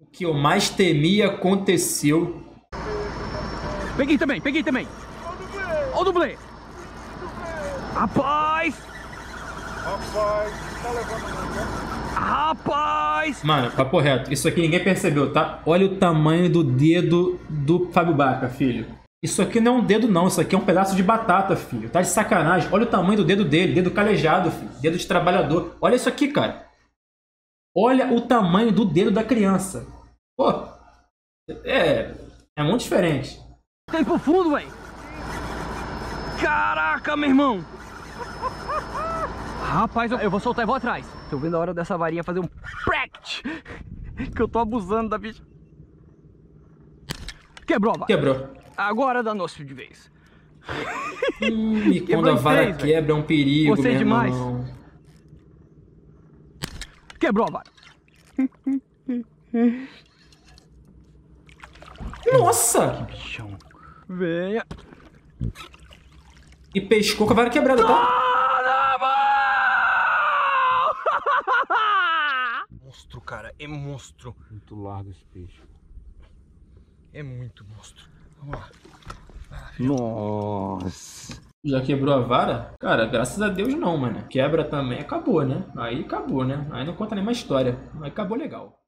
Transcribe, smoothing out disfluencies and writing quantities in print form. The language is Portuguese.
O que eu mais temia aconteceu. Peguei também, peguei também. Ó o dublê. Rapaz! Rapaz, tá levando muito. Rapaz! Mano, papo reto, isso aqui ninguém percebeu, tá? Olha o tamanho do dedo do Fábio Baca, filho. Isso aqui não é um dedo não, isso aqui é um pedaço de batata, filho. Tá de sacanagem. Olha o tamanho do dedo dele, dedo calejado, filho. Dedo de trabalhador. Olha isso aqui, cara. Olha o tamanho do dedo da criança. Pô, é muito diferente. Tá indo pro fundo, velho. Caraca, meu irmão. Rapaz, eu vou soltar e vou atrás. Tô vendo a hora dessa varinha fazer um pract. Que eu tô abusando da bicha. Quebrou a vara. Quebrou. Agora danou-se de vez. E quando Quebrou a em vara três, quebra é um perigo, Você é meu demais. irmão. Quebrou a vara. Nossa! Bichão. Venha. E pescou com a vara quebrada, tá? Monstro, cara. É monstro. Muito largo esse peixe. É muito monstro. Vamos lá. Nossa. Já quebrou a vara? Cara, graças a Deus não, mano. Quebra também, acabou, né? Aí acabou, né? Aí não conta nem mais história. Aí acabou legal.